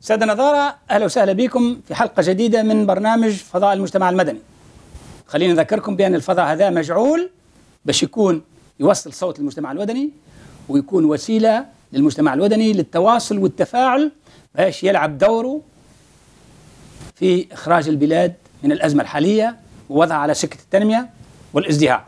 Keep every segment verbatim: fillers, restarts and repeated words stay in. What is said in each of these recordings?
سادة نظارة، أهلا وسهلا بكم في حلقة جديدة من برنامج فضاء المجتمع المدني. خلينا نذكركم بأن الفضاء هذا مجعول باش يكون يوصل صوت المجتمع المدني ويكون وسيلة للمجتمع المدني للتواصل والتفاعل باش يلعب دوره في إخراج البلاد من الأزمة الحالية ووضعها على سكة التنمية والازدهار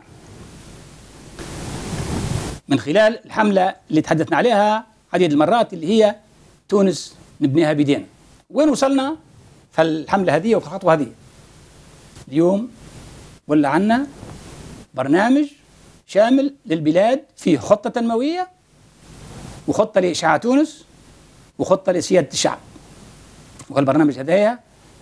من خلال الحملة اللي تحدثنا عليها عديد المرات اللي هي تونس نبنيها بيدينا. وين وصلنا في الحملة هذه وفي الخطوة هذه؟ اليوم ولا عنا برنامج شامل للبلاد فيه خطة تنموية وخطة لإشعاع تونس وخطة لسيادة الشعب. والبرنامج هذايا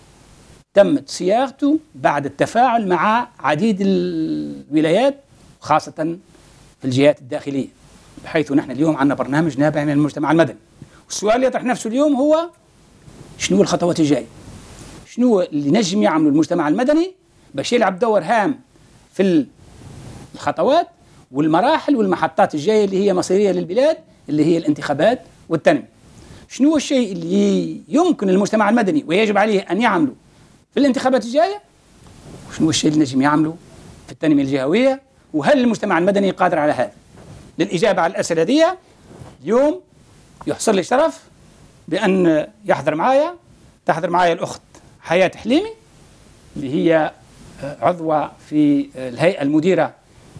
تمت صياغته بعد التفاعل مع عديد الولايات خاصة في الجهات الداخلية، بحيث نحن اليوم عندنا برنامج نابع من المجتمع المدني. والسؤال اللي يطرح نفسه اليوم هو شنو الخطوات الجاية؟ شنو اللي نجم يعمله المجتمع المدني باش يلعب دور هام في الخطوات والمراحل والمحطات الجاية اللي هي مصيرية للبلاد، اللي هي الانتخابات والتنمية. شنو الشيء اللي يمكن المجتمع المدني ويجب عليه أن يعمله في الانتخابات الجاية، وشنو الشيء اللي نجم يعمله في التنمية الجهوية، وهل المجتمع المدني قادر على هذا؟ للإجابة على الأسئلة دي اليوم يحصل لي شرف بأن يحضر معايا تحضر معايا الأخت حياة حليمي اللي هي عضوة في الهيئة المديرة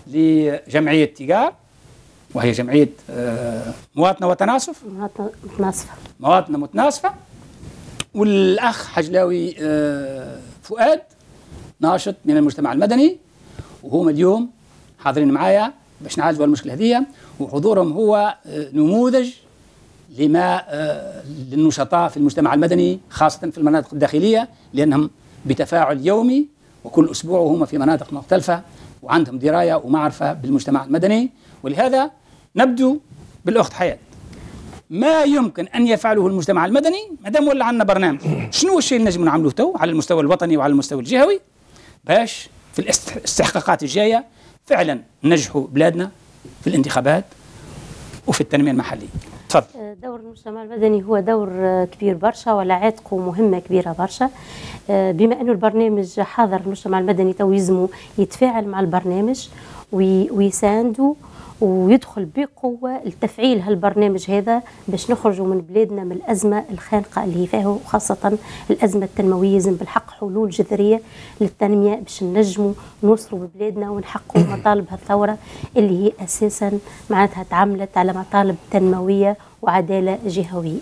لجمعية تيجار، وهي جمعية مواطنة وتناصف متناصفة مواطنة متناصفة. والأخ حجلاوي فؤاد ناشط من المجتمع المدني، وهم اليوم حاضرين معايا باش نعالجوا المشكلة هذه، وحضورهم هو نموذج لما للنشطاء في المجتمع المدني خاصة في المناطق الداخلية، لأنهم بتفاعل يومي وكل أسبوع وهم في مناطق مختلفة وعندهم دراية ومعرفة بالمجتمع المدني. ولهذا نبدو بالأخت حياة. ما يمكن أن يفعله المجتمع المدني ما دام ولا عندنا برنامج؟ شنو الشيء اللي نجم نعمله تو على المستوى الوطني وعلى المستوى الجهوي باش في الاستحقاقات الجاية فعلا ننجحوا بلادنا في الانتخابات وفي التنمية المحلية؟ تفضل. دور المجتمع المدني هو دور كبير برشا ولا عاتق ومهمة كبيرة برشا. بما أنه البرنامج حاضر المجتمع المدني تو يلزمه يتفاعل مع البرنامج ويساندوا ويدخل بقوة لتفعيل هالبرنامج هذا باش نخرجوا من بلادنا من الأزمة الخانقة اللي هي فيها، وخاصة الأزمة التنموية. لازم بالحق حلول جذرية للتنمية باش ننجموا نوصلوا ببلادنا ونحققوا مطالب هالثورة اللي هي أساسا معناتها تعملت على مطالب تنموية وعدالة جهوية.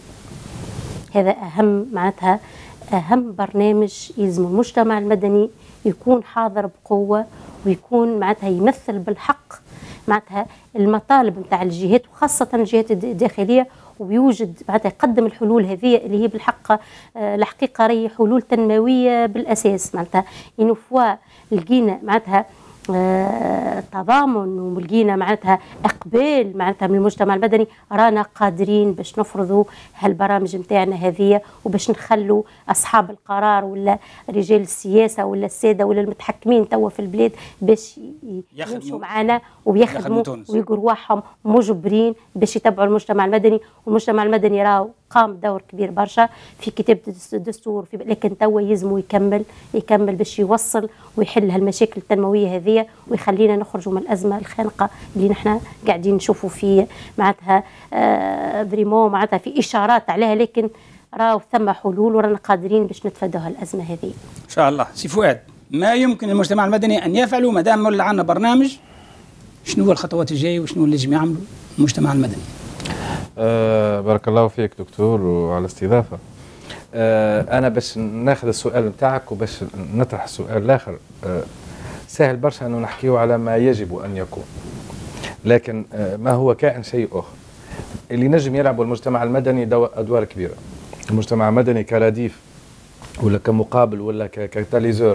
هذا أهم معناتها أهم برنامج يلزم المجتمع المدني يكون حاضر بقوة ويكون معناتها يمثل بالحق معناتها المطالب نتاع الجهات وخاصة الجهات الداخلية، ويوجد معناتها يقدم الحلول هذه اللي هي بالحق آه الحقيقة راهي حلول تنموية بالأساس. معناتها إنه فوا لقينا معناتها آه تضامن ولقينا معناتها اقبال معناتها من المجتمع المدني، رانا قادرين باش نفرضوا هالبرامج نتاعنا هذه وباش نخلوا اصحاب القرار ولا رجال السياسه ولا الساده ولا المتحكمين توا في البلاد باش يمشوا معنا ويخدموا ويلقوا رواحهم مجبرين باش يتبعوا المجتمع المدني. والمجتمع المدني راهو قام دور كبير برشا في كتابة الدستور، في لكن توا يلزموا يكمل يكمل باش يوصل ويحل هالمشاكل التنموية هذه ويخلينا نخرجوا من الأزمة الخانقة اللي نحن قاعدين نشوفوا فيه معناتها آه بريمو معناتها في إشارات عليها، لكن راهو ثم حلول ورانا قادرين باش نتفادوا هالأزمة هذه إن شاء الله. سي فؤاد، ما يمكن المجتمع المدني أن يفعله ما دام ولا عندنا برنامج؟ شنو هو الخطوات الجاية وشنو اللي يجب يعمله المجتمع المدني؟ أه بارك الله فيك دكتور وعلى الاستضافة. أه أنا باش ناخذ السؤال نتاعك وباش نطرح السؤال الآخر. أه سهل برشا أنه نحكيه على ما يجب أن يكون، لكن أه ما هو كائن شيء آخر. اللي نجم يلعبه المجتمع المدني أدوار كبيرة. المجتمع المدني كرديف ولا كمقابل ولا ككاتاليزور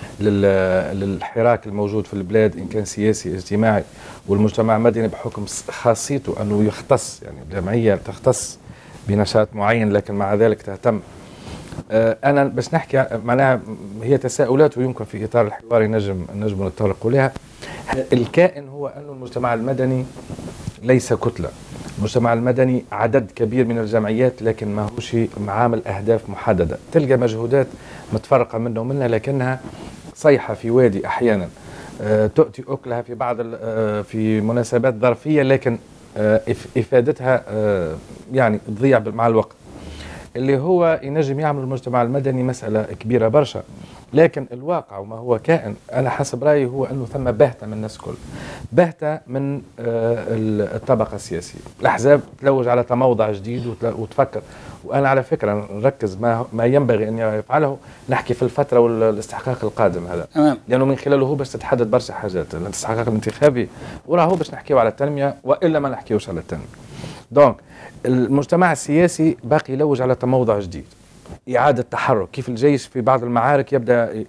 للحراك الموجود في البلاد إن كان سياسي اجتماعي. والمجتمع المدني بحكم خاصيته أنه يختص، يعني الجمعية تختص بنشاط معين لكن مع ذلك تهتم. أنا بس نحكي معناها هي تساؤلات ويمكن في إطار الحوار نجم نجم نتطرق لها. الكائن هو أن المجتمع المدني ليس كتلة، المجتمع المدني عدد كبير من الجمعيات لكن ما هوش معامل أهداف محددة، تلقى مجهودات متفرقة منه ومنها لكنها صيحة في وادي أحيانا أه تؤتي أكلها في بعض أه في مناسبات ظرفية، لكن أه إفادتها أه يعني تضيع مع الوقت. اللي هو ينجم يعمل المجتمع المدني مسألة كبيرة برشا، لكن الواقع وما هو كائن أنا حسب رأيي هو أنه ثم باهتة من الناس كل، باهتة من الطبقة السياسية. الأحزاب تلوج على تموضع جديد وتفكر، وأنا على فكرة نركز ما, ما ينبغي أن يفعله، نحكي في الفترة والاستحقاق القادم هذا، أمام. لأنه من خلاله هو باش تتحدد برشا حاجات. الاستحقاق الانتخابي وراه باش نحكيو على التنمية وإلا ما نحكيوش على التنمية. دونك المجتمع السياسي باقي يلوج على تموضع جديد، إعادة تحرك، كيف الجيش في بعض المعارك يبدأ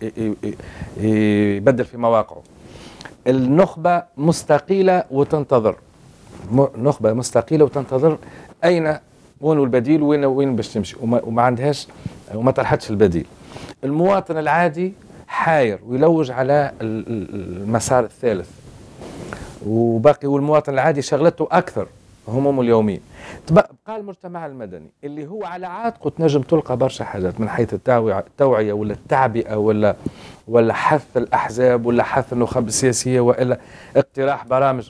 يبدل في مواقعه. النخبة مستقيلة وتنتظر، نخبة مستقيلة وتنتظر أين وين البديل وين وين باش تمشي، وما, وما عندهاش وما طرحتش البديل. المواطن العادي حاير ويلوج على المسار الثالث، وباقي والمواطن العادي شغلته أكثر همومه اليومية. بقى المجتمع المدني اللي هو على عاتقه تنجم تلقى برشا حاجات من حيث التوعية ولا التعبئة ولا ولا حث الأحزاب ولا حث النخب السياسية وإلا اقتراح برامج.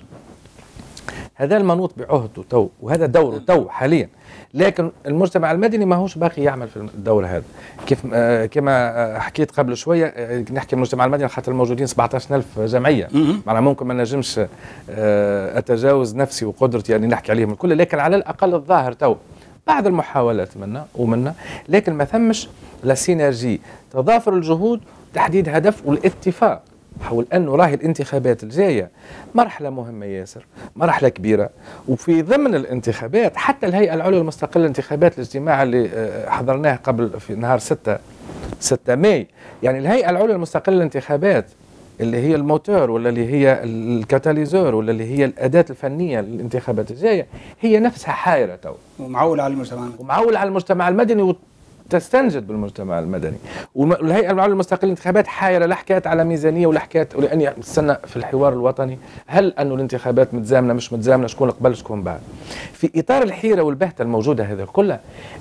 هذا المنوط بعهده تو، وهذا دوره تو حاليا. لكن المجتمع المدني ما هوش باقي يعمل في الدور هذا. كيف آه كما آه حكيت قبل شويه، آه نحكي المجتمع المدني خاطر الموجودين سبعطاش ألف جمعيه، معناها ممكن ما نجمش آه اتجاوز نفسي وقدرتي يعني نحكي عليهم الكل، لكن على الاقل الظاهر تو بعض المحاولات منا ومنا، لكن ما ثمش لا سينرجي، تضافر الجهود، تحديد هدف والاتفاق حول أنه راهي الانتخابات الجاية مرحلة مهمة ياسر، مرحلة كبيرة. وفي ضمن الانتخابات حتى الهيئة العليا المستقلة للانتخابات، الاجتماع اللي حضرناه قبل في نهار ستة ماي، يعني الهيئة العليا المستقلة للانتخابات اللي هي الموتور ولا اللي هي الكاتاليزور ولا اللي هي الأداة الفنية للانتخابات الجاية، هي نفسها حائرة تو ومعول على المجتمع المدني ومعول على المجتمع المدني تستنجد بالمجتمع المدني. والهيئة العليا المستقلة للانتخابات حايرة، لا حكاية على ميزانية ولا حكاية لأني استنى في الحوار الوطني هل أنه الانتخابات متزامنة مش متزامنة، شكون قبل شكون بعد. في إطار الحيرة والبهتة الموجودة هذا كلها،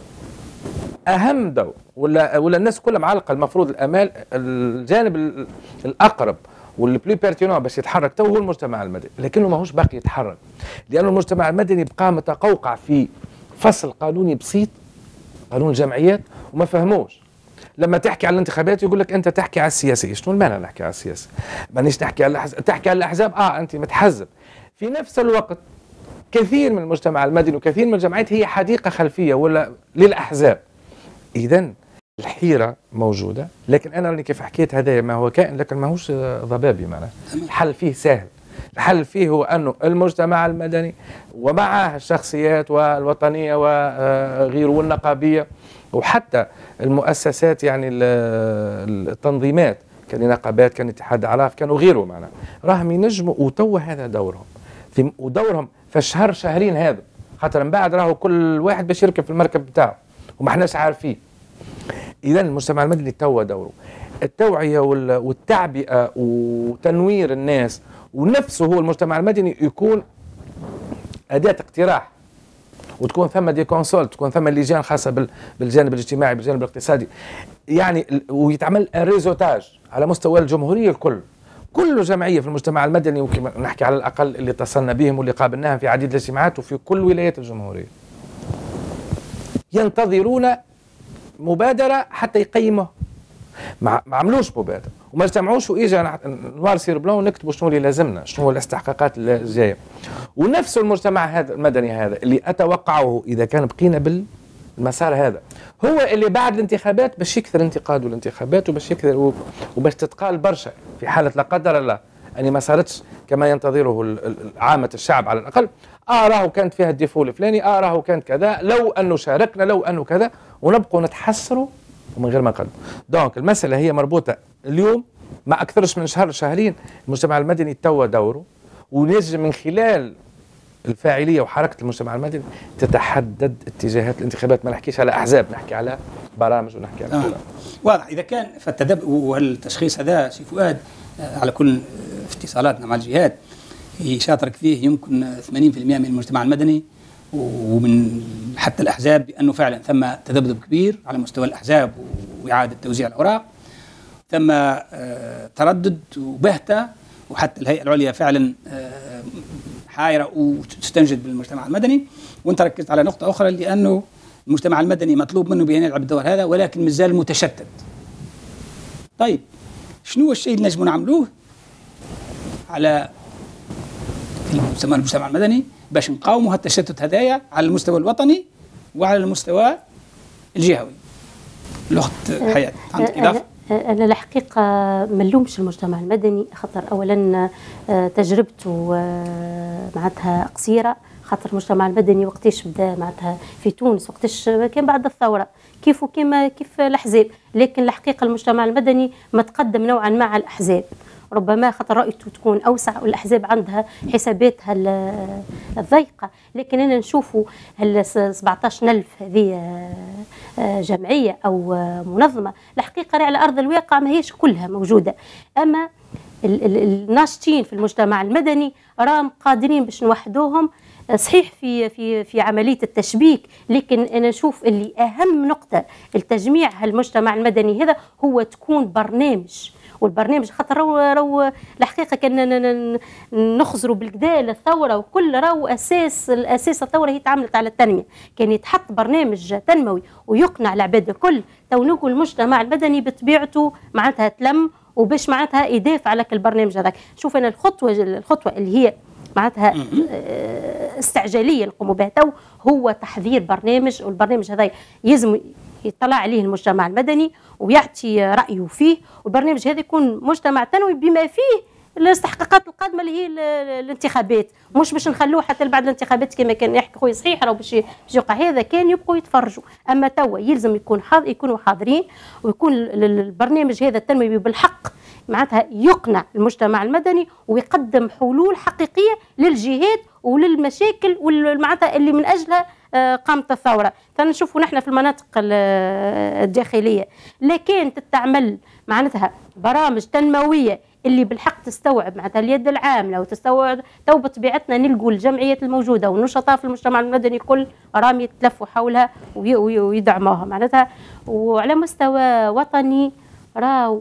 أهم دور ولا ولا الناس كلها معلقة المفروض الأمال الجانب الأقرب واللي بلي بيرتينون باش يتحرك تو هو المجتمع المدني، لكنه ماهوش باقي يتحرك، لأنه المجتمع المدني بقى متقوقع في فصل قانوني بسيط، قانون الجمعيات، وما فهموش. لما تحكي على الانتخابات يقول لك انت تحكي على السياسه، شنو المانع نحكي على السياسه؟ مانيش نحكي على الأحزاب. تحكي على الاحزاب اه انت متحزب. في نفس الوقت كثير من المجتمع المدني وكثير من الجمعيات هي حديقه خلفيه ولا للاحزاب. اذا الحيره موجوده، لكن انا اللي كيف حكيت هذا ما هو كائن لكن ماهوش ضبابي، معناه الحل فيه سهل. الحل فيه هو أنه المجتمع المدني ومعه الشخصيات والوطنية وغيره والنقابية وحتى المؤسسات يعني التنظيمات كالنقابات كان اتحاد أعراف كانوا غيره، معنا راهم ينجموا وتو هذا دورهم في ودورهم في الشهر شهرين هذا، خاطر من بعد راهو كل واحد باش يركب في المركب بتاعه وما احناش عارفين. إذا المجتمع المدني تو دوره التوعية والتعبئة وتنوير الناس، ونفسه هو المجتمع المدني يكون أداة اقتراح، وتكون ثم دي كونسول، تكون ثم لجان خاصة بالجانب الاجتماعي بالجانب الاقتصادي، يعني ويتعمل ريزوتاج على مستوى الجمهورية الكل. كل جمعية في المجتمع المدني وكما نحكي على الأقل اللي اتصلنا بهم واللي قابلناهم في عديد الاجتماعات وفي كل ولايات الجمهورية ينتظرون مبادرة حتى يقيموه. ما عملوش مبادرة وما اجتمعوش واجا نوار سير بلون ونكتبوا شنو اللي لازمنا، شنو الاستحقاقات اللي جايه. ونفس المجتمع هذا المدني هذا اللي اتوقعه اذا كان بقينا بالمسار هذا هو اللي بعد الانتخابات باش يكثر انتقاد الانتخابات وباش يكثر وباش تتقال برشا في حاله لا قدر الله اني ما صارتش كما ينتظره عامه الشعب على الاقل. اه راهو كانت فيها الديفو الفلاني، اه راهو كانت كذا، لو انه شاركنا، لو انه كذا، ونبقوا نتحسروا ومن غير ما نقدم. دونك المسألة هي مربوطة اليوم ما أكثرش من شهر شهرين. المجتمع المدني توا دوره، ونجم من خلال الفاعلية وحركة المجتمع المدني تتحدد اتجاهات الانتخابات. ما نحكيش على أحزاب، نحكي على برامج ونحكي على آه. واضح. إذا كان فالتدب والتشخيص هذا سي فؤاد على كل في اتصالاتنا مع الجهات يشاطرك فيه يمكن ثمانين بالمئة من المجتمع المدني ومن حتى الأحزاب بأنه فعلا ثم تذبذب كبير على مستوى الأحزاب وإعادة توزيع الأوراق، ثم تردد وبهتة، وحتى الهيئة العليا فعلا حائرة وتستنجد بالمجتمع المدني. وانت ركزت على نقطة أخرى، لأنه المجتمع المدني مطلوب منه بأن يلعب الدور هذا، ولكن مازال متشتت. طيب شنو الشيء اللي نجم نعملوه على في المجتمع المدني باش نقاوموا هالتشتت هذايا على المستوى الوطني وعلى المستوى الجهوي؟ الأخت حياة عندك إضافة؟ أنا الحقيقة ما نلومش المجتمع المدني، خاطر أولا تجربته معناتها قصيرة، خاطر المجتمع المدني وقتاش بدا معناتها في تونس، وقتاش كان بعد الثورة كيف وكما كيف الأحزاب، لكن الحقيقة المجتمع المدني ما تقدم نوعا ما على الأحزاب، ربما خاطر رؤيته تكون أوسع والأحزاب عندها حساباتها الضيقة، لكن أنا نشوفوا هال سبعطاش ألف هذه جمعية أو منظمة الحقيقة على أرض الواقع ما هيش كلها موجودة، أما الناشطين في المجتمع المدني راهم قادرين باش نوحدوهم صحيح في في في عمليه التشبيك، لكن انا نشوف اللي اهم نقطه التجميع هالمجتمع المدني هذا هو تكون برنامج، والبرنامج خاطر رو, رو الحقيقه كنا نخزروا بالكدا للثوره وكل راهو اساس الاساس الثوره هي تعاملت على التنميه، كان يتحط برنامج تنموي ويقنع العباد الكل، تو نقول المجتمع المدني بطبيعته معناتها تلم وباش معناتها يدافع على البرنامج هذاك. شوف انا الخطوه الخطوه اللي هي معناتها استعجاليه نقوموا بها تو هو تحضير برنامج، والبرنامج هذا يلزم يطلع عليه المجتمع المدني ويعطي رايه فيه، والبرنامج هذا يكون مجتمع تنوي بما فيه الاستحقاقات القادمه اللي هي الانتخابات، مش باش نخلوه حتى بعد الانتخابات كما كان يحكي خويا صحيح راهو باش يوقع هذا، كان يبقوا يتفرجوا، اما توا يلزم يكون حاضر يكونوا حاضرين، ويكون البرنامج هذا التنموي بالحق معناتها يقنع المجتمع المدني ويقدم حلول حقيقيه للجهات وللمشاكل والمعناتها اللي من اجلها قامت الثوره. فنشوفوا نحن في المناطق الداخليه لكن تتعمل معناتها برامج تنمويه اللي بالحق تستوعب معناتها اليد العامله وتستوعب، تو بطبيعتنا نلقوا الجمعيات الموجوده والنشطاء في المجتمع المدني كل راهم يتلفوا حولها ويدعموها معناتها، وعلى مستوى وطني راهو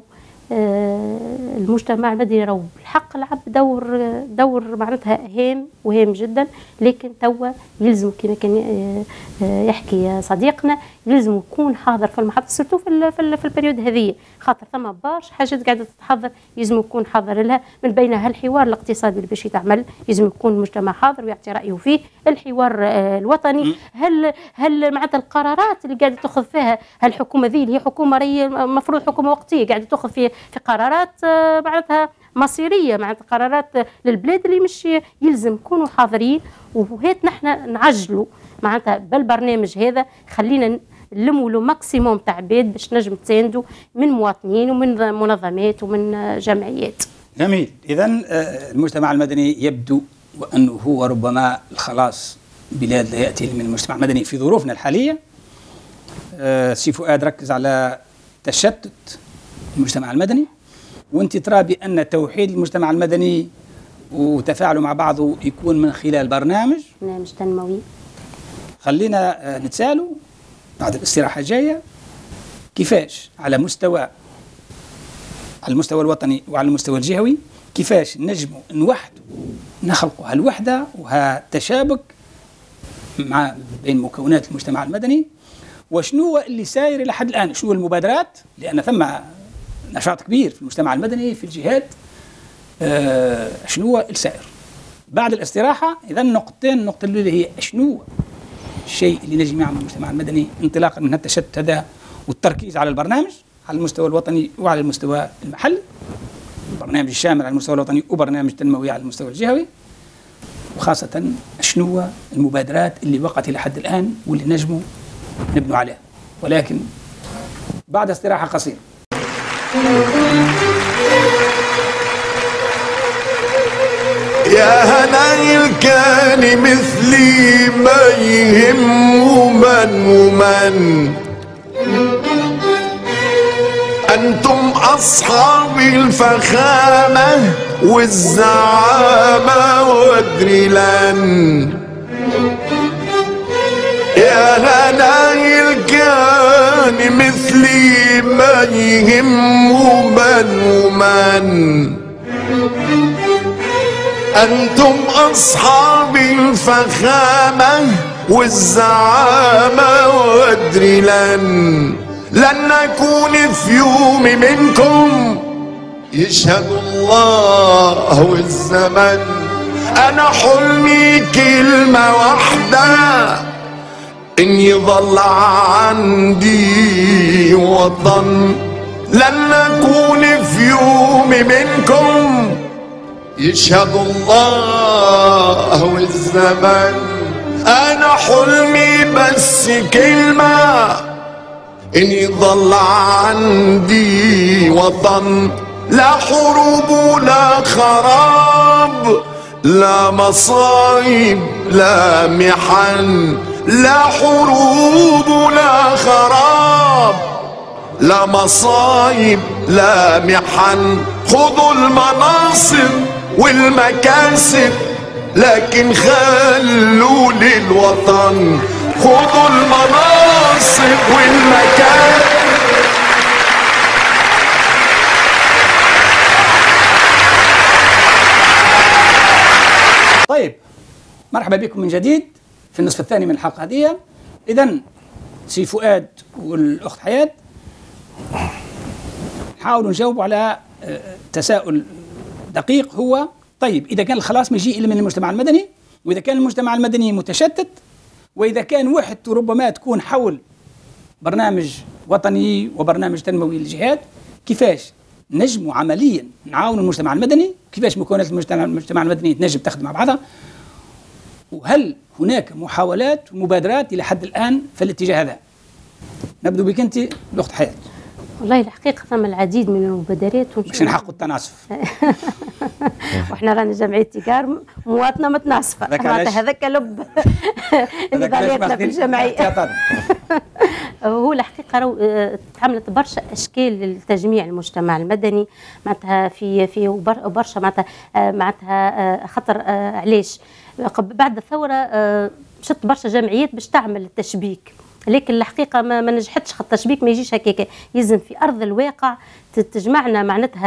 آه المجتمع المدني راهو بالحق لعب دور دور معناتها هام وهام جدا، لكن توا يلزم كما كان آه يحكي صديقنا يلزم يكون حاضر في المحطه سيرتو في في, في البريود هذه، خاطر ثم برشا حاجات قاعده تتحضر يلزم يكون حاضر لها، من بينها الحوار الاقتصادي اللي باش يتعمل يلزم يكون المجتمع حاضر ويعطي رايه فيه، الحوار آه الوطني، هل هل معناتها القرارات اللي قاعده تاخذ فيها هالحكومه ذي اللي هي حكومه ري المفروض حكومه وقتيه قاعده تاخذ في في قرارات آه معناتها مصيريه، معناتها قرارات للبلاد اللي مش يلزم يكونوا حاضرين، وهيت نحن نعجلوا معناتها بالبرنامج هذا، خلينا نلموا له ماكسيموم تاع عباد باش نجم تساندوا من مواطنين ومن منظمات ومن جمعيات. جميل، اذا المجتمع المدني يبدو وانه هو ربما الخلاص بلاد لا ياتي من المجتمع المدني في ظروفنا الحاليه. سي فؤاد ركز على تشتت المجتمع المدني، وانت ترى بان توحيد المجتمع المدني وتفاعله مع بعضه يكون من خلال برنامج برنامج تنموي. خلينا نتسالوا بعد الاستراحه الجايه كيفاش على مستوى على المستوى الوطني وعلى المستوى الجهوي كيفاش نجموا نوحدوا نخلقوا هالوحده وهالتشابك مع بين مكونات المجتمع المدني، وشنو اللي ساير الى حد الان، شنو المبادرات، لان ثم نشاط كبير في المجتمع المدني في الجهات، آه شنو السائر. بعد الاستراحه اذا نقطتين، النقطه الاولى هي شنو الشيء اللي نجم يعمل المجتمع المدني انطلاقا من التشتت هذا والتركيز على البرنامج على المستوى الوطني وعلى المستوى المحلي، برنامج شامل على المستوى الوطني وبرنامج تنموي على المستوى الجهوي، وخاصه شنو المبادرات اللي وقعت الى حد الان واللي نجموا نبنوا عليها، ولكن بعد استراحه قصيره. يا هنا الكان مثلي ما يهم من ومن، أنتم أصحاب الفخامة والزعامة والدريلان، يا هناي الكان مثلي ما يهم من ومن. أنتم أصحاب الفخامة والزعامة وأدري لن لن نكون في يوم منكم يشهد الله والزمن. أنا حلمي كلمة واحدة إن يظل عندي وطن. لن نكون في يوم منكم يشهد الله والزمن. أنا حلمي بس كلمة إن يظل عندي وطن. لا حروب ولا خراب، لا مصايب لا محن. لا حروب ولا خراب، لا مصايب لا محن. خذوا المناصب والمكاسب لكن خلوا للوطن. خذوا المناصب والمكاسب. طيب، مرحبا بكم من جديد في النصف الثاني من الحلقة هذه. إذا سي فؤاد والأخت حياة نحاولوا نجاوبوا على تساؤل دقيق. هو طيب، إذا كان الخلاص ما يجي إلا من المجتمع المدني، وإذا كان المجتمع المدني متشتت، وإذا كان وحدته ربما تكون حول برنامج وطني وبرنامج تنموي للجهات، كيفاش نجموا عمليا نعاون المجتمع المدني؟ كيفاش مكونات المجتمع, المجتمع المدني تنجم تخدم مع بعضها؟ وهل هناك محاولات ومبادرات إلى حد الآن في الاتجاه هذا؟ نبدأ بك أنت الأخت حياة. والله الحقيقة ثم العديد من المبادرات باش نحققوا التناصف. واحنا رانا جمعية تيكار مواطنة متناصفة، معناتها هذاك لب نضالياتنا في الجمعية. هو الحقيقة راهو تعملت برشا أشكال لتجميع المجتمع المدني، معناتها في في برشا معناتها معناتها خطر. علاش؟ بعد الثورة شت برشا جمعيات باش تعمل التشبيك، لكن الحقيقه ما, ما نجحتش. خاطر التشبيك ما يجيش هكاك، يلزم في ارض الواقع تجمعنا معناتها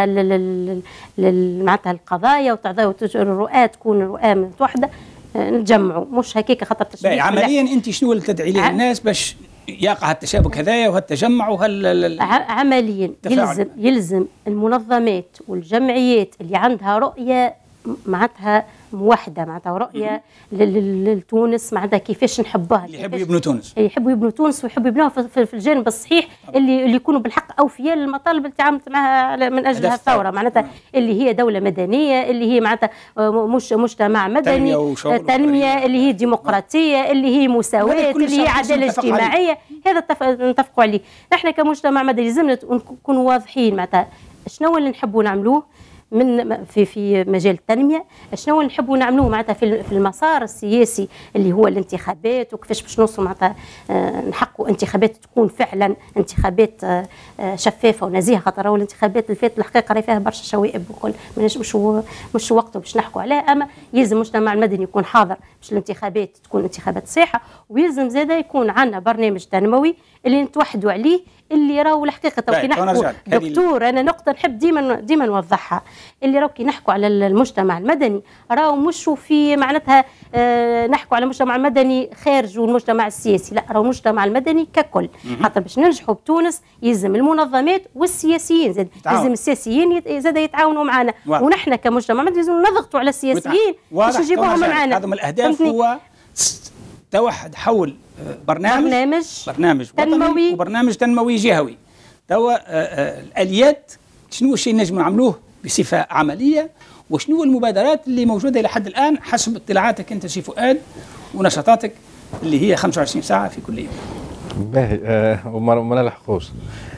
معناتها القضايا والرؤى تكون رؤى متوحده نجمعوا، مش هكاك. خاطر التشبيك عمليا انت شنو اللي تدعي ليه الناس باش يقع التشابك هذايا وهالتجمع وهال عمليا يلزم يلزم المنظمات والجمعيات اللي عندها رؤيه معناتها موحده، معناتها رؤيه لتونس، معناتها كيفاش نحبوها، اللي يحبوا يبنوا تونس، يحبوا يبنوا تونس ويحبوا يبنوها في الجانب الصحيح، اللي اللي يكونوا بالحق اوفياء للمطالب اللي تعاملت معها من اجلها الثوره، معناتها اللي هي دوله مدنيه، اللي هي معناتها مش مجتمع مدني، تنميه اللي هي ديمقراطيه، اللي هي مساواه، اللي هي عداله اجتماعيه. هذا نتفقوا عليه. نحن كمجتمع مدني لازمنا نكونوا واضحين معناتها شنو اللي نحبوا نعملوه من في في مجال التنميه، شنو نحبوا نعملوه معناتها في في المسار السياسي اللي هو الانتخابات، وكيفاش باش نوصلوا معناتها نحققوا انتخابات تكون فعلا انتخابات شفافه ونزيهه. خاطر راهو الانتخابات اللي فاتت الحقيقه راهي فيها برشا شوائب وكل مش مش وقته باش نحكوا عليها، اما يلزم المجتمع المدني يكون حاضر باش الانتخابات تكون انتخابات صحيحه، ويلزم زاده يكون عندنا برنامج تنموي اللي نتوحدوا عليه، اللي راهو الحقيقه تو كي نحكوا دكتور، انا نقطه نحب ديما ديما نوضحها، اللي راهو كي نحكوا على المجتمع المدني راهو مش في معناتها آه نحكوا على المجتمع المدني خارج والمجتمع السياسي، لا راهو المجتمع المدني ككل. خاطر باش ننجحوا بتونس يلزم المنظمات والسياسيين زاد، يلزم السياسيين زاد يتعاونوا معنا، ونحن كمجتمع مدني لازم نضغطوا على السياسيين باش يجيبوهم معنا. هذا من الاهداف هو توحد حول برنامج برنامج, برنامج تنموي وبرنامج تنموي جهوي. توا الاليات شنو الشيء نجم نعملوه بصفه عمليه، وشنو المبادرات اللي موجوده الى حد الان حسب اطلاعاتك انت سي فؤاد ونشاطاتك اللي هي خمسة وعشرين ساعه في كل يوم؟ باهي آه وما نلحقوش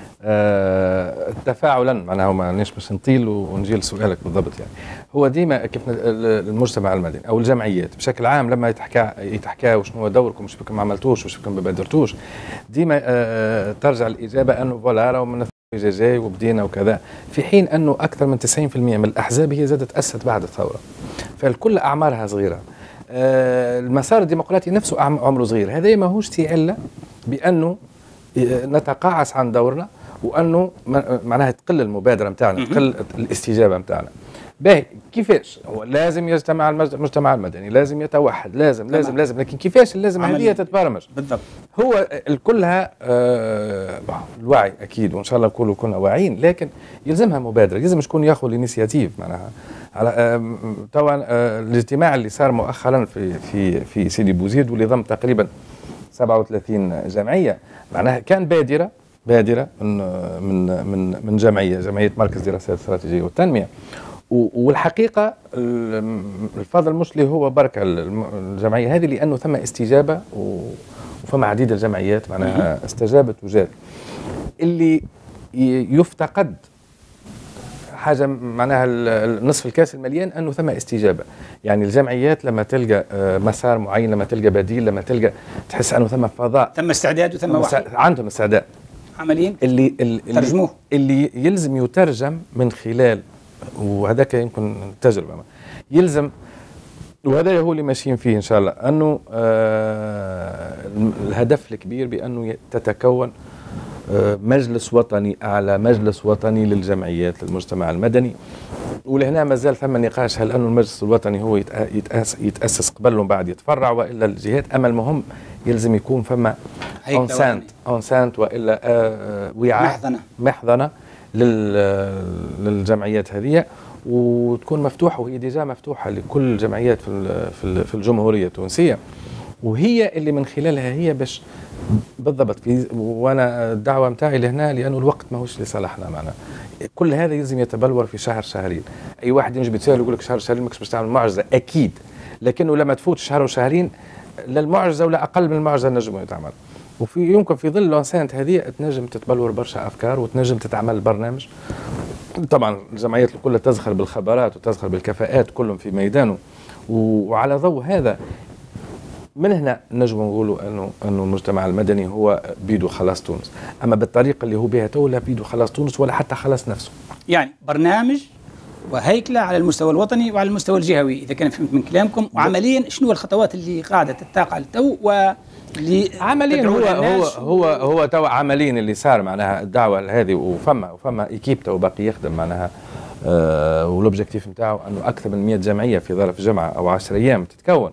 آه تفاعلا معناها ماناش باش نطيل ونجي لسؤالك بالضبط. يعني هو ديما كيف المجتمع المدني او الجمعيات بشكل عام لما يتحكى يتحكى وشنو هو دوركم وش بكم ما عملتوش وش بكم ما بادرتوش، ديما آه ترجع الاجابه انه فوالا راهو من جاي وبدينا وكذا، في حين انه اكثر من تسعين بالمئة من الاحزاب هي زادت اسست بعد الثوره، فالكل اعمارها صغيره. آه المسار الديمقراطي نفسه عمره صغير. هذا ماهوش علة بأنه نتقاعس عن دورنا وأنه معناها تقل المبادرة متاعنا، تقل الاستجابة متاعنا. باهي كيفاش؟ هو لازم يجتمع المجتمع المدني، لازم يتوحد، لازم طبعا. لازم لازم لكن كيفاش اللازم هذه تتبرمج؟ بالضبط. هو كلها آه الوعي اكيد، وان شاء الله نكونوا كنا واعيين، لكن يلزمها مبادره، لازم شكون ياخذ الانيشيتيف. معناها على آه طبعا آه الاجتماع اللي صار مؤخرا في في في سيدي بوزيد واللي ضم تقريبا سبعة وثلاثين جمعيه، معناها كان بادره بادره من من من من جمعيه جمعيه مركز دراسات الاستراتيجيه والتنميه. والحقيقة الفضل مش اللي هو بركة الجمعية هذه، لأنه ثم استجابة وفما عديد الجمعيات معناها استجابت وجات. اللي يفتقد حاجة معناها نصف الكاس المليان أنه ثم استجابة. يعني الجمعيات لما تلقى مسار معين، لما تلقى بديل، لما تلقى تحس أنه ثم فضاء، ثم استعداد وثم وحي، عندهم استعداد عمليا اللي اللي, ترجموه. اللي يلزم يترجم من خلال، وهذاك يمكن تجربة يلزم، وهذا هو اللي ماشيين فيه إن شاء الله، أنه آه الهدف الكبير بأنه تتكون آه مجلس وطني أعلى، مجلس وطني للجمعيات للمجتمع المدني. ولهنا ما زال ثم نقاش هل أنه المجلس الوطني هو يتأسس, يتأسس قبل بعد يتفرع وإلا الجهات. أما المهم يلزم يكون فما أونسانت أونسانت وإلا آه وعاء محضنة محضنة للجمعيات هذه، وتكون مفتوحة، وهي ديجا مفتوحة لكل الجمعيات في في الجمهورية التونسية، وهي اللي من خلالها هي باش بالضبط في. وانا الدعوة متاعي لهنا لأنه الوقت ماهوش لصالحنا، معنا كل هذا يلزم يتبلور في شهر شهرين. أي واحد ينجم يتساهل يقول لك شهر شهرين ماكش باش تعمل معجزة، أكيد، لكنه لما تفوت شهر وشهرين لا المعجزة ولا أقل من المعجزة نجم يتعمل. وفي يمكن في ظل لونسانت هذه تنجم تتبلور برشا افكار وتنجم تتعمل برنامج. طبعا الجمعيات كلها تزخر بالخبرات وتزخر بالكفاءات كلهم في ميدانه، وعلى ضوء هذا من هنا نجم نقولوا انه انه المجتمع المدني هو بيدو خلاص تونس. اما بالطريقه اللي هو بها تو لا بيدو خلاص تونس ولا حتى خلاص نفسه. يعني برنامج وهيكله على المستوى الوطني وعلى المستوى الجهوي اذا كان فهمت من كلامكم. وعمليا شنو الخطوات اللي قاعده تتاقع التو و عمليا هو هو هو هو تو عمليا اللي صار معناها الدعوه هذه، وفما وفما ايكيب تو باقي يخدم معناها آه والاوبجيكتيف نتاعو انه اكثر من مئة جمعيه في ظرف جمعه او عشر ايام تتكون.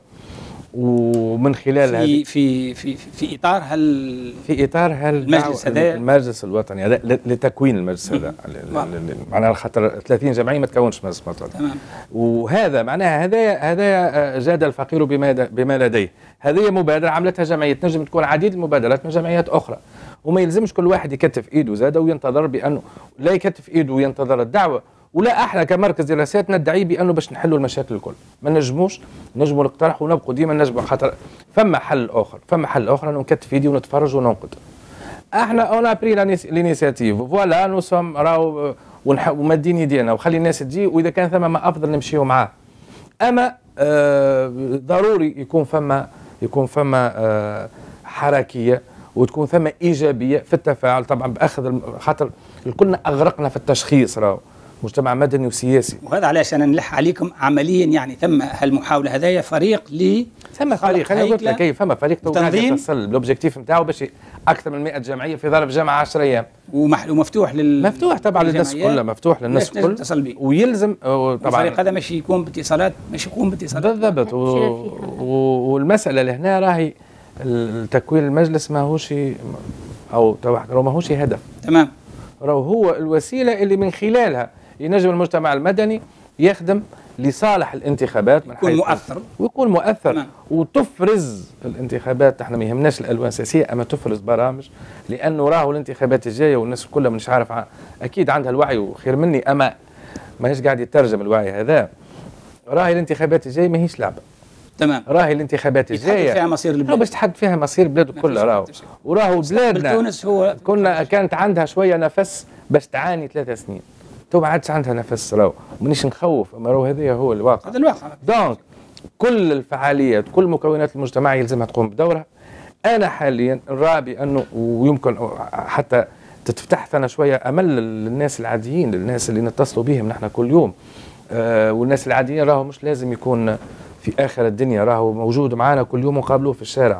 ومن خلال في في في في اطار هل في اطار هل المجلس هذا المجلس الوطني هذا لتكوين المجلس هذا معناها خاطر ثلاثين جمعيه ما تكونش مجلس وطني. تمام. وهذا معناها هذا هذا جاد الفقير بما بما لديه. هذه مبادره عملتها جمعيه، تنجم تكون عديد المبادرات من جمعيات اخرى، وما يلزمش كل واحد يكتف ايده زاده وينتظر بانه لا يكتف ايده وينتظر الدعوه. ولا احنا كمركز دراسات ندعي بانه باش نحلوا المشاكل الكل، ما نجموش نجموا نقترح ونبقوا ديما نجموا، خاطر فما حل اخر فما حل اخر انه نكتف ايدي ونتفرج وننقد. احنا اون ابري لانيسياتيف فوالا نو سوم راهو ومادين يدينا وخلي الناس تجي، واذا كان ثم ما افضل نمشيو معاه. اما آه ضروري يكون فما يكون فما آه حركيه وتكون ثم ايجابيه في التفاعل، طبعا باخذ خاطر الكلنا اغرقنا في التشخيص راهو مجتمع مدني وسياسي. وهذا علاش انا نلح عليكم عمليا، يعني ثم هالمحاوله هذايا فريق ل ثم فريق انا قلت لك كيف فما فريق تنظيم يتصل بالاوبجيكتيف نتاعو باش اكثر من مئة جمعيه في ظرف جامعه عشر ايام، ومفتوح لل مفتوح طبعا للناس كلها، مفتوح للناس الكل، ويلزم طبعا الفريق هذا ماشي يكون باتصالات ماشي يكون باتصالات بالضبط. و... و... والمساله لهنا راهي التكوين المجلس ماهوش او راهو ماهوش هدف، تمام، راهو هو الوسيله اللي من خلالها ينجم المجتمع المدني يخدم لصالح الانتخابات، يكون مؤثر ويكون مؤثر تمام. وتفرز الانتخابات. احنا ما يهمناش الالوان السياسيه، اما تفرز برامج، لانه راهو الانتخابات الجايه والناس كلها مش عارف ع... اكيد عندها الوعي وخير مني، اما ماهيش قاعد يترجم الوعي هذا. راهي الانتخابات الجايه ماهيش لعبه، تمام، راهي الانتخابات الجايه فيها مصير البلاد، باش تحدد فيها مصير البلاد كلها. راهو وراهو بلادنا تونس هو كنا كانت عندها شويه نفس باش تعاني ثلاثة سنين، تو ما عادش عندها نفس. راهو مانيش نخوف، اما راهو هذا هو الواقع، هذا الواقع. دونك كل الفعاليات كل مكونات المجتمع يلزمها تقوم بدورها. انا حاليا نرى بانه ويمكن حتى تتفتح لنا شويه امل للناس العاديين، للناس اللي نتصلوا بهم نحن كل يوم، آه والناس العاديين راهو مش لازم يكون في آخر الدنيا راهو موجود معنا كل يوم ونقابلوه في الشارع،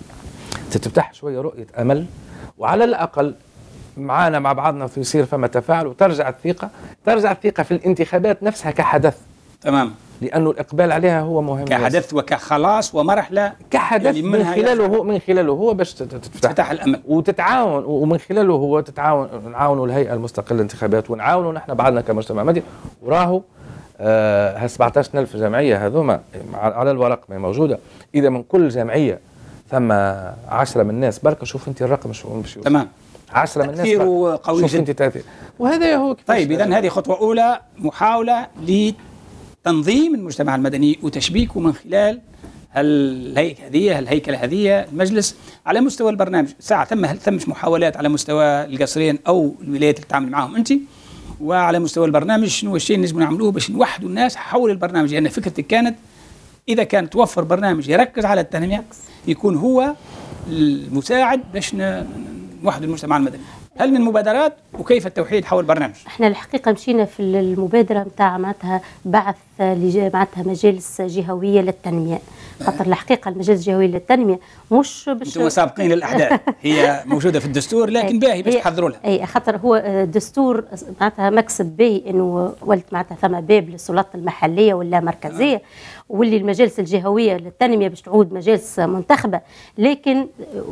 تتفتح شوية رؤية أمل، وعلى الأقل معانا مع بعضنا يصير فما تفاعل، وترجع الثقة ترجع الثقة في الانتخابات نفسها كحدث. تمام. لأنه الإقبال عليها هو مهم، كحدث وكخلاص ومرحلة كحدث من خلاله هو من خلاله هو باش تتفتح الأمل وتتعاون، ومن خلاله هو تتعاون، نعاونوا الهيئة المستقلة للانتخابات ونعاونوا نحن بعضنا كمجتمع مدني. وراهو آه ها سبعطاش ألف جمعية هذوما على الورق ما موجودة، إذا من كل جمعية ثم عشرة من الناس بركة، شوف أنت الرقم شو مش تمام، عشرة من الناس تأثير قوي شوف أنت تأثير، وهذا هو. طيب إذا هذه خطوة أولى، محاولة لتنظيم المجتمع المدني وتشبيكه من خلال الهيئة هذه الهيكلة هذه المجلس على مستوى البرنامج. ساعة ثم هل ثمش محاولات على مستوى القصرين أو الولايات اللي تتعامل معهم أنت، وعلى مستوى البرنامج شنو الشيء اللي نجم نعملوه باش نوحدوا الناس حول البرنامج؟ لأن يعني فكرتك كانت إذا كان توفر برنامج يركز على التنمية يكون هو المساعد باش نوحدوا المجتمع المدني. هل من مبادرات وكيف التوحيد حول البرنامج؟ احنا الحقيقه مشينا في المبادره نتاع معناتها بعث معناتها مجالس جهويه للتنميه، خاطر الحقيقه المجالس الجهويه للتنميه مش باش انتم سابقين للاحداث، هي موجوده في الدستور لكن باهي باش تحضروا لها. اي خاطر هو الدستور معناتها مكسب باهي انه ولت معناتها ثم باب للسلطات المحليه ولا مركزيه، واللي المجالس الجهويه للتنميه باش تعود مجالس منتخبه، لكن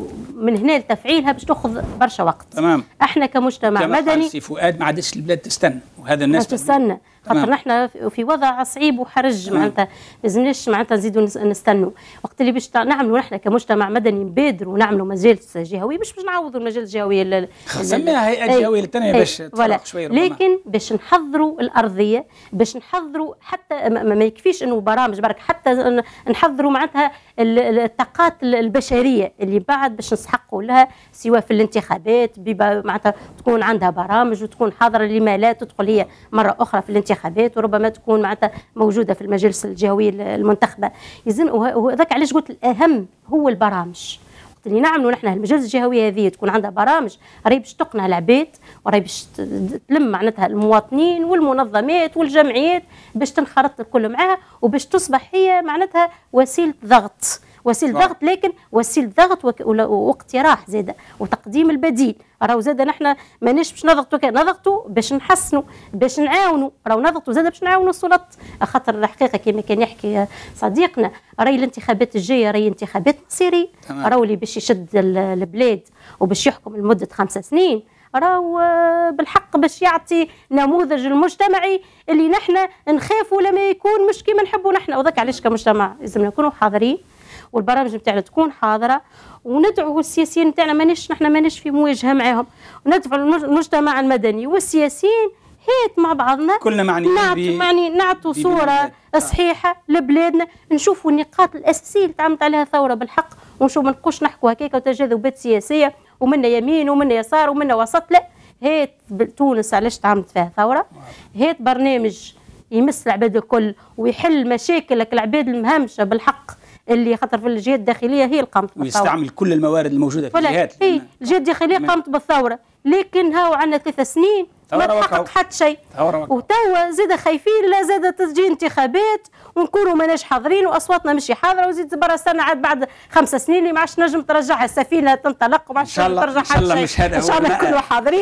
من هنا لتفعيلها باش تاخذ برشا وقت. تمام. احنا كمجتمع مدني سي فؤاد ما عادش البلاد تستنى، وهذا الناس تستنى، خاطر نحن في وضع صعيب وحرج، معناتها لازمناش معناتها نزيدوا نستنوا. وقت اللي باش نعملوا نحن كمجتمع مدني نبادروا ونعملوا مجالس جهويه، مش باش نعوضوا المجالس الجهويه، سميها هيئه جهويه للتنميه باش تفرق شويه، لكن باش نحضروا الارضيه، باش نحضروا حتى ما يكفيش انه برامج برك، حتى نحضروا معناتها الطاقات البشريه اللي بعد باش نسحقوا لها، سواء في الانتخابات معناتها تكون عندها برامج وتكون حاضره، لما لا تدخل هي مره اخرى في الانتخابات وربما تكون معناتها موجوده في المجالس الجهويه المنتخبه. يزن وهذاك علاش قلت الاهم هو البرامج. وقت اللي نعملوا نحن المجالس الجهويه هذه تكون عندها برامج راهي باش تقنع العباد، وراهي باش تلم معناتها المواطنين والمنظمات والجمعيات باش تنخرط الكل معاها، وباش تصبح هي معناتها وسيله ضغط، وسيله ضغط، لكن وسيله ضغط واقتراح زاده وتقديم البديل. راهو زاده نحن ماناش باش نضغطوا نضغطوا باش نحسنوا، باش نعاونوا، راهو نضغطوا زاده باش نعاونوا السلطات. خاطر الحقيقه كما كان يحكي صديقنا، راهي الانتخابات الجايه راهي انتخابات مصيريه، راهو اللي باش يشد البلاد وباش يحكم لمده خمس سنين، راهو بالحق باش يعطي نموذج المجتمعي اللي نحن نخافوا لما يكون مش كيما نحبوا نحن. وذاك علاش كمجتمع لازم نكونوا حاضرين، والبرامج نتاعنا تكون حاضره، وندعو السياسيين نتاعنا، ماناش نحن ماناش في مواجهه معاهم، وندعو المجتمع المدني والسياسيين هات مع بعضنا كلنا معنيين نعط معني نعطوا صوره صحيحه لبلادنا، نشوفوا النقاط الاساسيه اللي تعملت عليها ثوره بالحق، ونشوف ما نبقوش نحكوا هكاك وتجاذبات سياسيه ومنا يمين ومنا يسار ومنا وسط. لا، هات تونس علاش تعملت فيها ثوره، هات برنامج يمس العباد الكل ويحل مشاكلك العباد المهمشه بالحق، اللي خطر في الجهات الداخليه هي اللي قامت بالثوره، ويستعمل كل الموارد الموجوده في الجهات. هي الجهات الداخليه قامت بالثوره، لكن هاو عندنا ثلاث سنين ما تحقق حتى شيء، وتوا زاد خايفين لا زاد تجي انتخابات ونكونوا ماناش حاضرين واصواتنا مش حاضره، وزيد برا سنه عاد بعد خمس سنين اللي ما عادش نجم ترجعها السفينه تنطلق وما عادش ترجع حتى شيء. ان شاء الله كلوا حاضرين.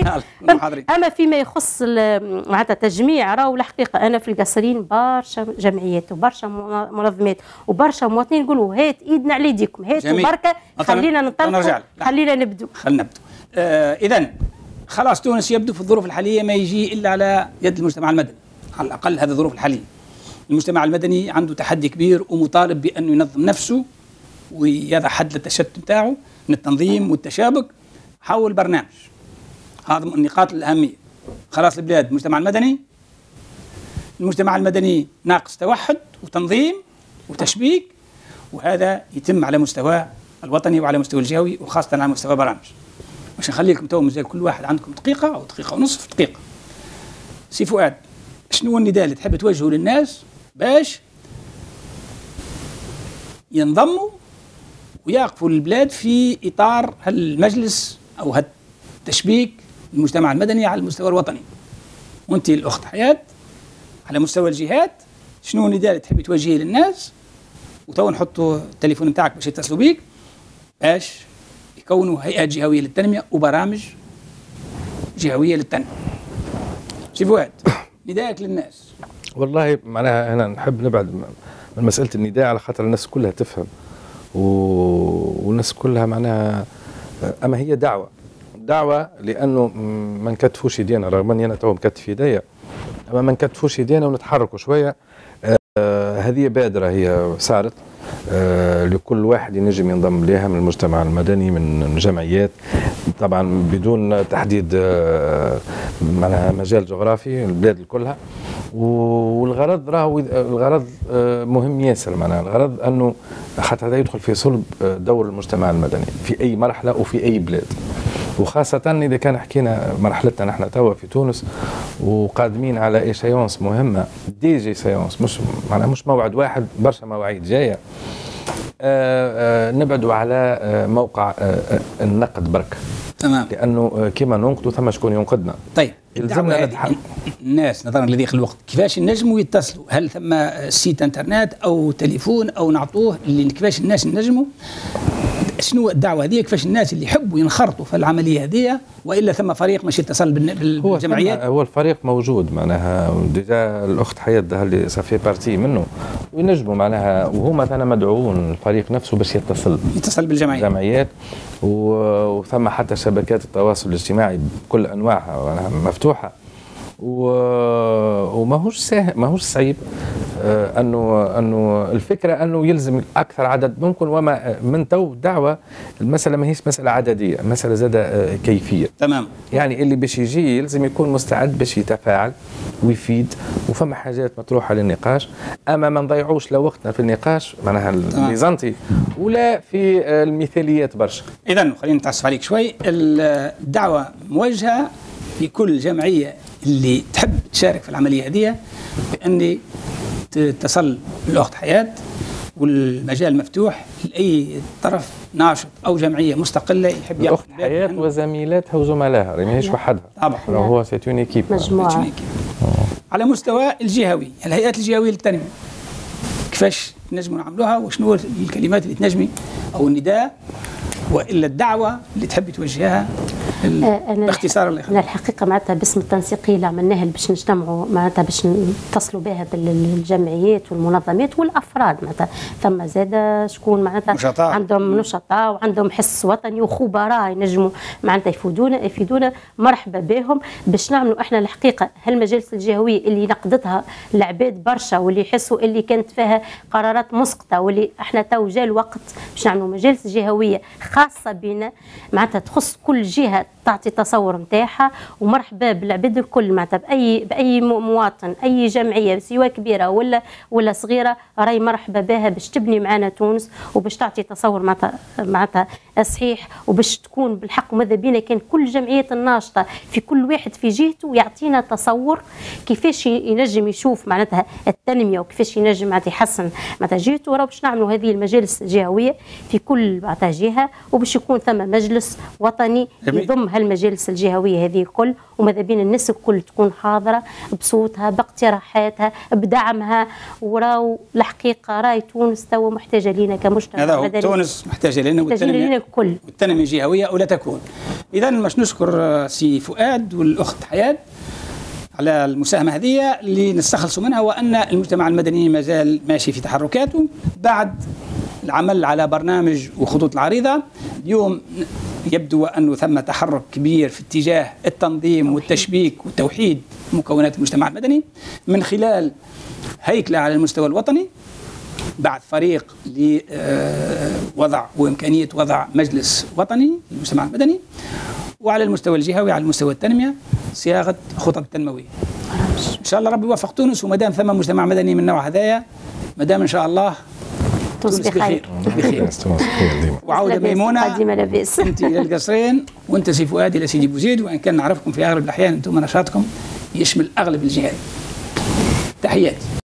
اما فيما يخص معناتها تجميع، راهو الحقيقه انا في القصرين برشا جمعيات وبرشا منظمات وبرشا مواطنين يقولوا هات ايدنا على يديكم، هاتوا بركه خلينا ننطلقوا، خلينا نبدو خلينا نبدو. آه اذا خلاص تونس يبدو في الظروف الحاليه ما يجي الا على يد المجتمع المدني، على الاقل هذه الظروف الحاليه. المجتمع المدني عنده تحدي كبير ومطالب بانه ينظم نفسه ويضع حد للتشتت نتاعو من التنظيم والتشابك حول برنامج. هذا من النقاط الاهميه. خلاص البلاد المجتمع المدني المجتمع المدني ناقص توحد وتنظيم وتشبيك، وهذا يتم على مستوى الوطني وعلى مستوى الجهوي وخاصه على مستوى برامج. مش نخلي لكم تو مازال كل واحد عندكم دقيقه او دقيقه ونصف دقيقه. سي فؤاد، شنو هو النداء اللي تحب توجهه للناس باش ينضموا ويقفوا البلاد في اطار هالمجلس او هالتشبيك المجتمع المدني على المستوى الوطني؟ وانت الاخت حياه على مستوى الجهات، شنو النداء اللي تحبي توجهيه للناس وتو نحطوا التليفون نتاعك باش يتصلوا بيك باش يكونوا هيئات جهويه للتنميه وبرامج جهويه للتنميه. سي فؤاد، ندائك للناس. والله معناها انا نحب نبعد من مساله النداء على خاطر الناس كلها تفهم و... والناس كلها معناها، اما هي دعوه دعوه لانه ما نكتفوش يدينا، رغم اني انا تو مكتف يديا، اما ما نكتفوش يدينا ونتحركوا شويه. آه هذه بادره هي صارت آه لكل واحد ينجم ينضم لها من المجتمع المدني، من جمعيات، طبعا بدون تحديد آه معناها مجال جغرافي، البلاد كلها. والغرض راهو الغرض آه مهم ياسر، معناها الغرض انه خاطر هذا يدخل في صلب دور المجتمع المدني في اي مرحله وفي اي بلاد، وخاصة إذا كان حكينا مرحلتنا نحن توا في تونس وقادمين على إيشيونس مهمة، دي جي سيونس، مش معناها مش موعد واحد، برشا مواعيد جاية. آآ آآ نبعدوا على موقع النقد برك، تمام، لأنه كما ننقدوا ثم شكون ينقدنا. طيب يلزمنا نتحرك. الناس نظرا لضيق الوقت كيفاش نجموا يتصلوا؟ هل ثم سيت انترنت أو تليفون أو نعطوه اللي كيفاش الناس نجموا؟ شنو الدعوه هذه؟ كيفاش الناس اللي يحبوا ينخرطوا في العمليه هذه، والا ثم فريق ماشي يتصل بالجمعيات؟ هو الفريق موجود معناها، ديجا الاخت حياه ده اللي صافي بارتي منه، وينجموا معناها، وهما مثلا مدعوون الفريق نفسه باش يتصل يتصل بالجمعيات جمعيات، وثم حتى شبكات التواصل الاجتماعي بكل انواعها مفتوحه، وماهوش سهل ماهوش صعيب. آه انه انه الفكره انه يلزم اكثر عدد ممكن، وما من تو دعوه المساله ماهيش مساله عدديه، مساله زاده آه كيفيه. تمام، يعني اللي باش يجي يلزم يكون مستعد باش يتفاعل ويفيد، وفما حاجات مطروحه للنقاش، اما ما نضيعوش لا وقتنا في النقاش معناها الميزانتي ولا في آه المثاليات برشا. اذا خلينا نتعسف عليك شوي، الدعوه موجهه في كل جمعيه اللي تحب تشارك في العمليه هذه باني تتصل بالاخت حياه، والمجال مفتوح لاي طرف ناشط او جمعيه مستقله يحب ياخذ. الاخت حياه وزميلاتها وزملائها، ماهيش وحدها طبعا، هو سيت اون ايكيب، مجموعه. على مستوى الجهوي، الهيئات الجهويه للتنميه كيفاش نجموا نعملوها، وشنو الكلمات اللي تنجمي او النداء والا الدعوه اللي تحبي توجهها باختصار؟ الله انا الحقيقه معناتها باسم التنسيقيه اللي عملناها باش نجتمعوا معناتها باش نتصلوا بها بالجمعيات والمنظمات والافراد، معناتها ثم زاد شكون معناتها نشطاء. عندهم نشطاء وعندهم حس وطني وخبراء ينجموا معناتها يفيدونا يفيدونا مرحبا بهم باش نعملوا احنا الحقيقه هالمجالس الجهويه اللي نقدتها العباد برشا، واللي يحسوا اللي كانت فيها قرارات مسقطه، واللي احنا تو جا الوقت باش نعملوا مجالس جهويه خاصه بنا معناتها تخص كل جهه تعطي تصور نتاعها، ومرحبا بالعباد الكل معناتها باي باي مواطن، اي جمعيه سواء كبيره ولا ولا صغيره راهي مرحبا بها باش تبني معنا تونس وباش تعطي تصور معناتها معناتها صحيح، وباش تكون بالحق. وماذا بينا كان كل الجمعيات الناشطه في كل واحد في جهته يعطينا تصور كيفاش ينجم يشوف معناتها التنميه وكيفاش ينجم معناتها يحسن معناتها جهته، وراه باش نعملوا هذه المجالس الجهويه في كل معناتها جهه، وباش يكون ثم مجلس وطني يضم هالمجالس الجهويه هذه الكل، وماذا بين الناس الكل تكون حاضره بصوتها باقتراحاتها بدعمها. وراو الحقيقه راي تونس توا محتاجه لينا كمجتمع هذا مدني، تونس محتاجه لنا والتنميه الكل والتنميه الجهويه ولا تكون. اذا باش نشكر سي فؤاد والاخت حياه على المساهمه هذه اللي نستخلصوا منها، وان المجتمع المدني ما زال ماشي في تحركاته بعد العمل على برنامج وخطوط العريضه. اليوم يبدو أنه ثم تحرك كبير في اتجاه التنظيم والتشبيك وتوحيد مكونات المجتمع المدني من خلال هيكلة على المستوى الوطني، بعد فريق لوضع وإمكانية وضع مجلس وطني للمجتمع المدني، وعلى المستوى الجهوي على المستوى التنمية صياغة خطط تنموية. إن شاء الله ربي يوفق تونس، وما دام ثم مجتمع مدني من نوع هذايا، ما دام إن شاء الله تونس بخير بخير. وعودة ميمونة انت الى القصرين، وانت سي فؤاد الى سيدي بوزيد، وان كان نعرفكم في اغلب الاحيان انتم نشاطكم يشمل اغلب الجهات. تحياتي.